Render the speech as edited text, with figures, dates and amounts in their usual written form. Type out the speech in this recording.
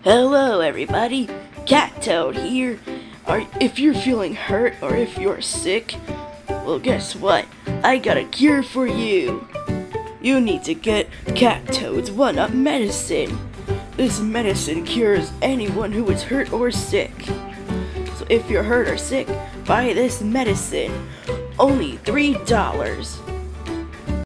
Hello everybody, Cat Toad here. If you're feeling hurt or if you're sick, well guess what? I got a cure for you. You need to get Cat Toad's 1-Up medicine. This medicine cures anyone who is hurt or sick. So if you're hurt or sick, buy this medicine. Only $3.